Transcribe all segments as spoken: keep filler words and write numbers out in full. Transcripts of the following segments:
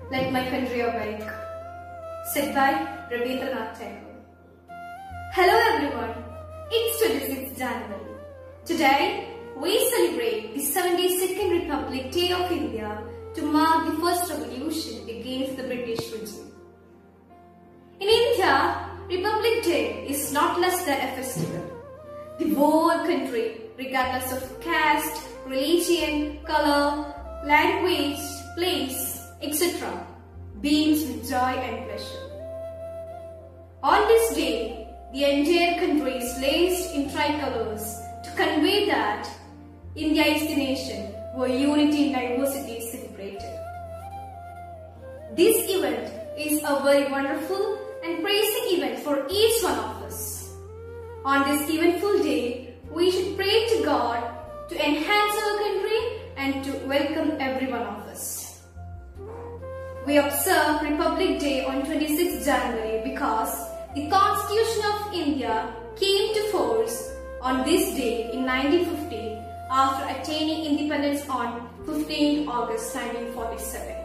Let My Country Awake, said by Rabindranath Tagore. Hello everyone, it's twenty-sixth January. Today, we celebrate the seventy-second Republic Day of India to mark the first revolution against the British regime. In India, Republic Day is not less than a festival. The whole country, regardless of caste, religion, color, language, place, et cetera, beams with joy and pleasure. On this day, the entire country is laced in tricolors to convey that India is the nation where unity in diversity is celebrated. This event is a very wonderful and praising event for each one of us. On this eventful day, we should pray to God to enhance our country and to welcome every one of us. We observe Republic Day on twenty-sixth January because the Constitution of India came to force on this day in nineteen fifty after attaining independence on fifteenth August nineteen forty-seven.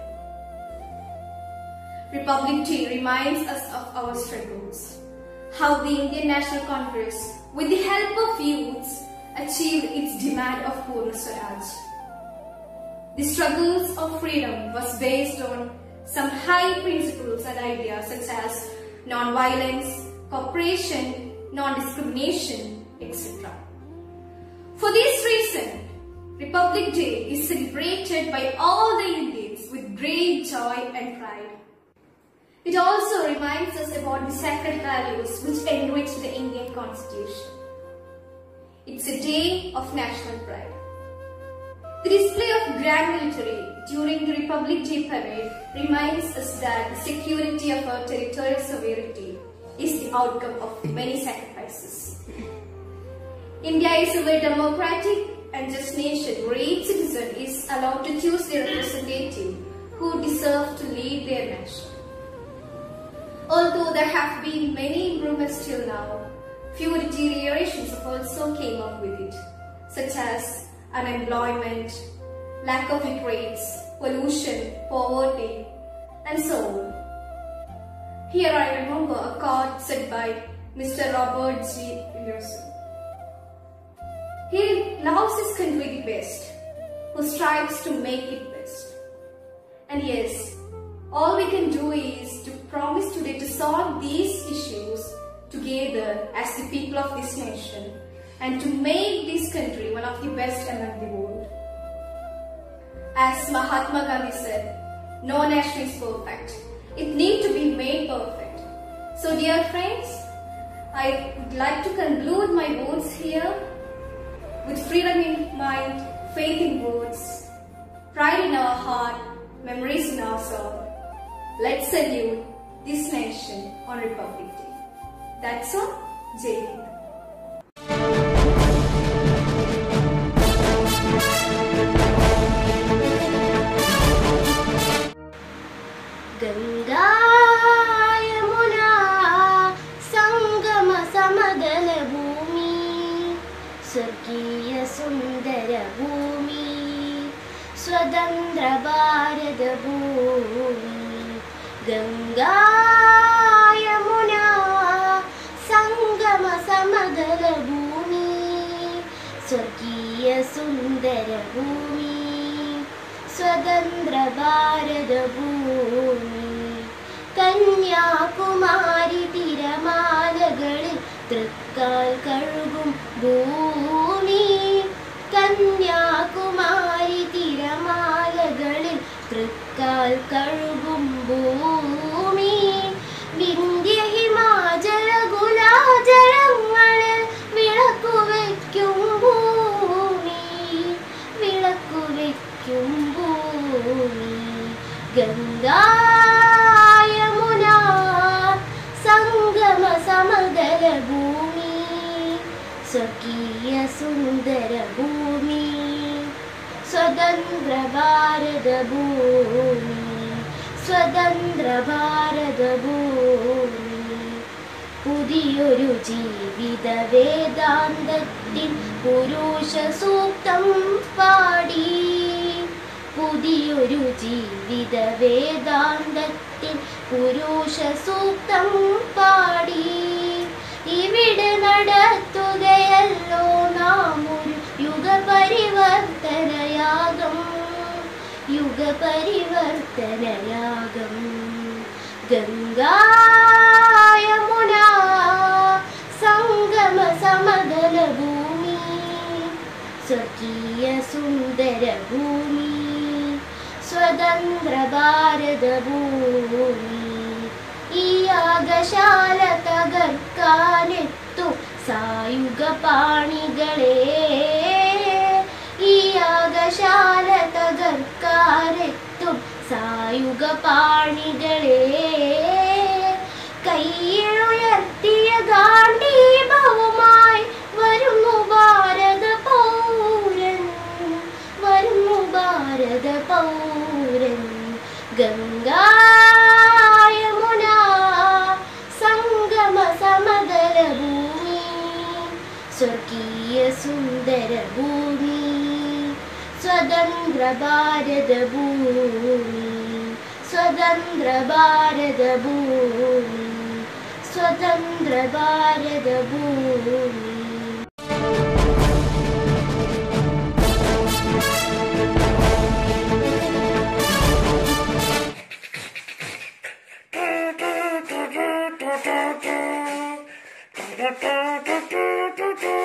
Republic Day reminds us of our struggles, how the Indian National Congress, with the help of youths, achieved its demand of Purna Swaraj. The struggles of freedom was based on some high principles and ideas such as non-violence, cooperation, non-discrimination, et cetera. For this reason, Republic Day is celebrated by all the Indians with great joy and pride. It also reminds us about the sacred values which enrich the Indian Constitution. It's a day of national pride. The display of grand military during the Republic Day parade reminds us that the security of our territorial sovereignty is the outcome of many sacrifices. India is a very democratic and just nation where each citizen is allowed to choose their representative who deserve to lead their nation. Although there have been many improvements till now, few deteriorations have also came up with it, such as unemployment, lack of literates, pollution, poverty, and so on. Here I remember a quote said by Mister Robert G. Wilson. He loves his country the best, who strives to make it best. And yes, all we can do is to promise today to solve these issues together as the people of this nation and to make this country one of the best among the world. As Mahatma Gandhi said, no nation is perfect. It needs to be made perfect. So dear friends, I would like to conclude my words here with freedom in mind, faith in words, pride in our heart, memories in our soul. Let's salute this nation on Republic Day. That's all. Jai Hind. Ganga Yamuna Sangama Samadala Bhumi Swargiya Sundara Bhumi Swadandra Bharata Bhumi Ganga Yamuna Sangama Samadala Bhumi Swargiya Sundara Bhumi Swadandra Bharata Bhumi Kanyakumari Tiramalagalil Trikkal Kalugum Bhumi Kanyakumari Tiramalagalil Trikkal Kalugum Bhumi Vindhya Himachala Gulajalangalil Vilakku Vekkum Bhumi Vilakku Vekkum Bhumi Ganga Yamuna Sangama Samadala Bhumi Swargiya Sundara Bhumi Swadandra Bharata Bhumi Swadandra Bharata Bhumi Pudiyoru Jeevitha Vedantathin Purusha Suktam Paadi പുതിയൊരു ജീവിത വേദാന്തത്തിൽ പുരുഷ സൂക്തം പാടി ഇവിടെ നടത്തുകയല്ലോ നാം ഒരു യുഗപരിവർത്തനയാഗം യുഗപരിവർത്തനയാഗം. ഗംഗാ യമുന സംഗമ സമതല ഭൂമി സ്വർഗീയ സുന്ദര ഭൂമി സ്വതന്ത്ര ഭാരത ഭൂമി. ഈ യാഗശാല തകർക്കാനെത്തും സായുഗ പാണികളെ ഈ യാഗശാല തകർക്കാനെത്തും സായുഗ പാണികളെ കൈയുയർത്തിയ ഗാന്ധീഭവുമായി വരുന്നു ഭാരത പൗരൻ വരുന്നു ഭാരത പൗരൻ. ഗംഗാ യമുന സംഗമ സമതല ഭൂമി സ്വർഗീയ സുന്ദര ഭൂമി സ്വതന്ത്ര ഭാരത ഭൂമി സ്വതന്ത്ര ഭാരത ഭൂമി സ്വതന്ത്ര ഭാരത ഭൂമി. Do do do do do do do do do do do do.